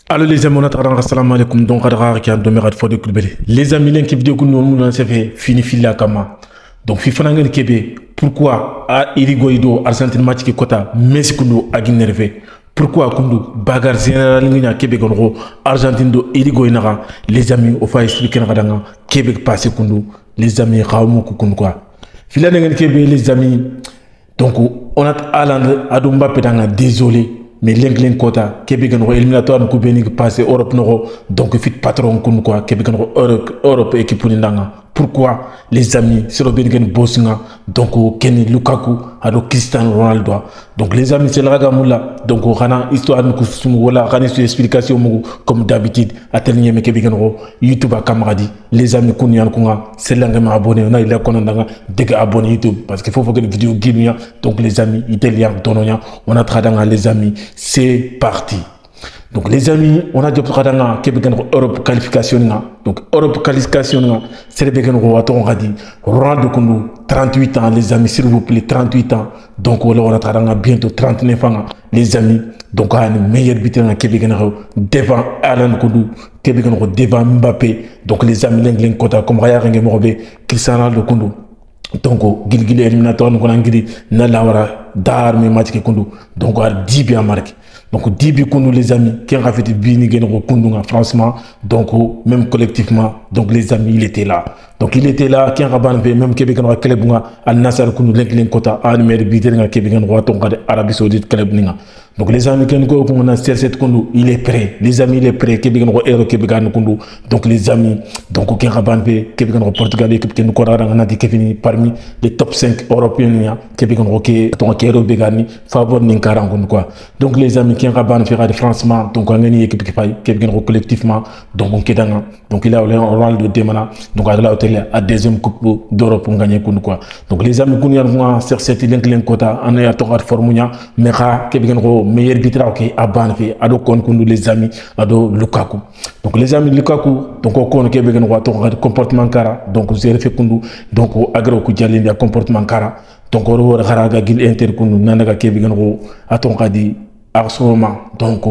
Alors les amis, on a assalamu alaikum donc qui a donné à de club. Les amis, l'un qui vidéo que nous avons fait fini la kama. Donc FIFA n'engage Kébé. Pourquoi à Irigoido Argentine match qui kota Messi kundo a nervé. Pourquoi kundo bagarre général n'ingénia Kébé gonro Argentine do Irigoinara. Les amis, on va expliquer n'radanga Kébé passé kundo. Les amis, raoumou kundo quoi. FIFA n'engage Kébé les amis. Donc on a Alan Adumba Pedanga désolé. Mais l'England Kota, Québec éliminatoire nous béni passé Europe noro donc fit patron kun quoi Québec Europe équipe nanga. Pourquoi les amis sur le Bengen Bossinga donc Kenny Lukaku ado Cristiano Ronaldo donc les amis c'est le ragamoula donc rana histoire nous kusum wala rana sur explication comme d'habitude à tel nième Québec YouTube à camarade les amis kunyan kunga c'est l'engagement abonné on a il a konandanga dégg abonné YouTube parce qu'il faut que les vidéos guignent donc les amis italiens dononya on a tradanga les amis c'est parti. Donc les amis, on a dit que Europe qualification. Donc Europe qualification, c'est le Bégan Roaton Radi. Ronaldo Koundou, 38 ans, les amis, s'il vous plaît, 38 ans. Donc on a bientôt 39 ans, les amis. Donc on a une meilleure buteur Québec devant Alan Koundou, Québec devant Mbappé. Donc les amis, l'Anglais Kota, comme Raya Renge Morbe, Cristiano Ronaldo Koundou. Donc Gilgil éliminatoire, nous avons dit, Nalawara, Darme, Matike Koundou. Donc on a 10 bien marqué. Donc 10 buts nous les amis qui ont fait bien franchement donc même collectivement donc les amis il était là donc il était là qui a rabanté même Québec no club Al Nassr kunu l'England kota an mer biter nga Québec no to ngade Arabie Saoudite club ninga donc les amis qui ko ko na CR7 kunu il est prêt les amis il est prêt Québec no Euro Québec no kunu donc les amis donc qui a rabanté Québec no Portugal équipe qui no ko rara na di fini parmi les top 5 européens Québec no ke to Euro begani favor ninkara kunu quoi donc les amis qui a rabanté faire franchement donc on a une équipe qui fait Québec no collectivement donc on kedanga donc il a Ronaldo Demana donc à deuxième coupe d'Europe pour gagner quoi donc les amis qu'on y a sur cette ligne quota on est à tour formula mais Québec meilleur buteur qui a ban fait ado kon les amis ado Lukaku donc les amis Lukaku donc on connaît Québec no comportement cara donc j'ai fait kundu donc agro ku jalindi comportement cara donc on haraga gil inter kundu nanaga Québec no aton kadi absolument donc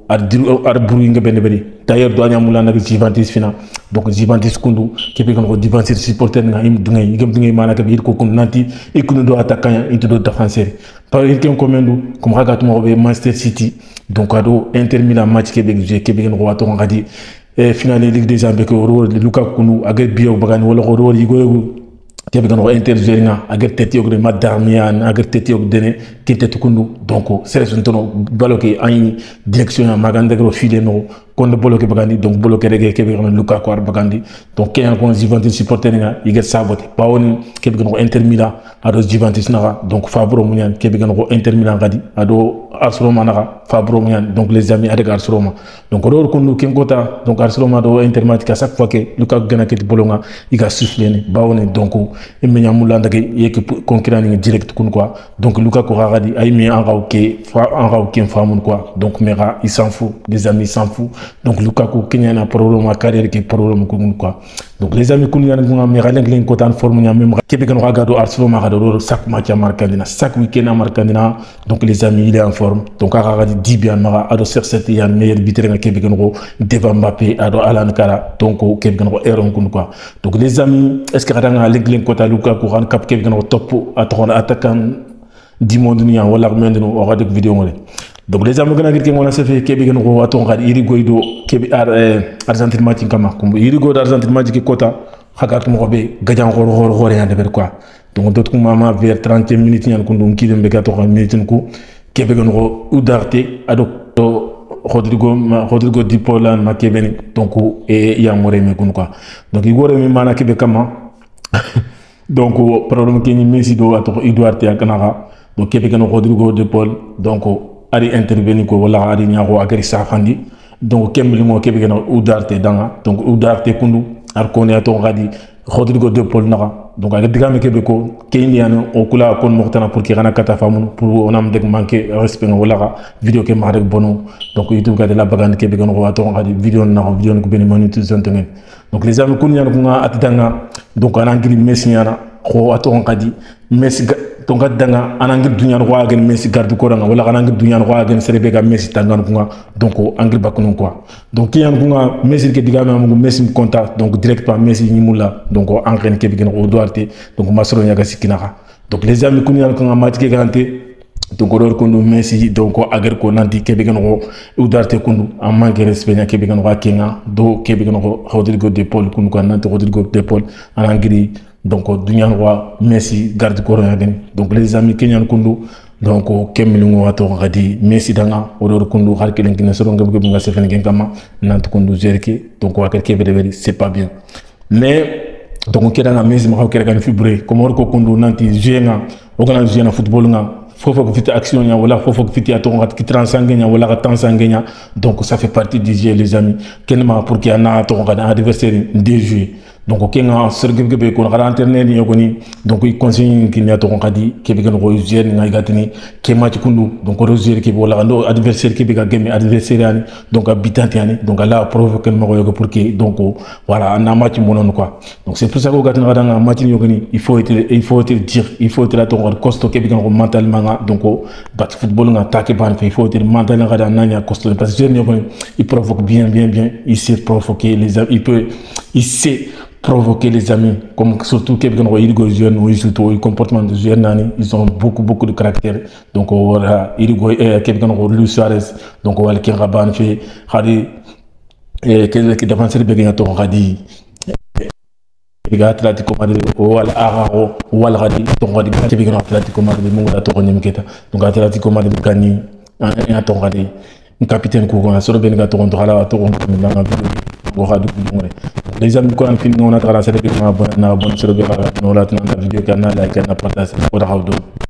d'ailleurs doanya mulana Juventus fina donc Juventus kundu Québec no Juventus supporter nga im dungay manaka bir ko kun nanti ikunu do attaquant into do défenseur par exemple comme ragat mo be Manchester City donc ado Inter Milan match Québec no wato ngadi finale Ligue des Champions ko Lukaku kunu agar biyo bagani wala ko yigo Québec no intergérer agar teti ogre madarmian agar teti ogdene kintetu kundu donc sélection tono baloké ay direction magande gro filé no kon boloké bagandi donc boloké rege Québec no Lukaku ar bagandi donc ken kon Juventus supporter nga iget saboté bawoni Québec no Inter Milan ado Juventus naga donc favoro munyan Québec no Inter Milan gadi ado Arsenal naga favoro munyan donc les amis avec Arsenal donc ro kon ken kota donc Arsenal do Inter match à chaque fois que Lukaku gana ket bolonga iga souffler bawoni donc e menya mulanda ke équipe concurrent direct kun quoi donc Lukaku ragadi ay mi en rauke famun quoi donc mera il s'en fout les amis s'en fout donc Lukaku kenya na problème à carrière qui problème kun quoi donc les amis kun yana nga mera l'Anglais ko tan forme nya même Québec no ragado Arsenal magado chaque match marcandina chaque week-end marcandina donc les amis il est en forme donc ragadi 10 bien mara ado CR7 ya meilleur buteur nga Québec no devant Mbappé ado Alan Kara donc Québec no eron kun quoi donc les amis est-ce que ranga l'Anglais ko ta Lukaku ran cap Québec no top attaquant du monde ni en wala maintenant on aura des vidéos donc les amis gana on a fait Québec no aton gad Irigoido Québec Argentine match kama comme Irigoido Argentine match qui kota hagat mo be gadjan hor ya de quoi donc d'autres mama vers 30 minutes ñan ko ndum ki dem be 14 minutes ko Québec no Ugarte ado Rodrigo Di Paul ma Québec donc et ya moré me quoi donc igore mi mana Québec kama donc problème que ni Messi do ato Ugarte ya kanara donc Québec no Rodrigo De Paul donc ari intervenir ko wala ari nyako agari safandi donc kembli mo Québec no Ugarte danga donc Ugarte kundu ar kone ato ngadi Rodrigo De Paul naga donc aga digame Québec ko keni yana o kula kon moxtana pour ki gana kata famun pour onam deg manquer respect wala vidéo ke ma rek bono donc YouTube ga de la bagande Québec no ato ngadi vidéo na vidéo ko beni monétisation tengen donc les amis kun yana ko atidanga donc ana ngiri Messi yana ko aton kadi Messi donc danga anangir dunya ro agen Messi garde ko ranga wala anangir dunya ro agen serebe ga Messi tangan kunga donc angir bakunu quoi donc kiyan kunga Messi ke diga ma Messi konta donc directement Messi ni mula donc angren ke bigen o doarte donc masro nyaga sikina donc les amis kunya kunga matike garanté donc odor kundu Messi donc agar ko nanti ke bigen o udarte kundu amman ke respect nya ke bigen o kenga do ke bigen o Rodrigo de Paul kundu kan nanti Rodrigo de Paul anangiri donc dunya roi Messi garde corps donc les amis kenyan kundu donc kemilungu wato ngadi Messi danga odor kundu har kelen kina soro ngam ngam sefen ngen kama nanti kundu zerke donc wa kelke bede c'est pas bien mais donc kedanga Messi ma ko kan fibré comme ko kundu nanti jenga o kana jena football nga fofo ko fiti action nya wala fofo ko fiti atonga ki 35 nya wala ka 35 nya donc ça fait partie du jeu les amis kenma pour qu'il y en a atonga adversaire de jouer donc kenga sergebe be ko ngara internet ni yogoni donc il conseille ki ni to ngadi ke be ko jouer ngai gatini ke match kundu donc ko jouer ke wala ndo adversaire ke be ga game adversaire ani donc habitant ani donc la provoquer mo yogo pour que donc voilà na match monon quoi donc c'est pour ça ko gatini ngada match ni yogoni il faut être dire il faut être to costaud ke be ko mentalement donc bat football nga attaquer ban il faut être mentalement ngada nanya costaud parce que jouer ni yogoni il provoque bien il sait provoquer les il peut il sait provoquer les amis comme surtout quelqu'un qui est jeune ou surtout le comportement de jeunes ils ont beaucoup de caractère donc voilà il est quelqu'un qui Luis Suarez donc voilà qui raban fait hadi qui défenseur de gagner ton hadi Atletico Madrid wala Araro wala hadi ton hadi qui gagner Atletico Madrid mo da to nyemketa donc Atletico Madrid gagner un ton hadi un capitaine ko on a solo ben ga to on hala to on na les amis ko am fin ngona tara sa de na bon sur be no la tan vidéo kana like na partage ko da hawdo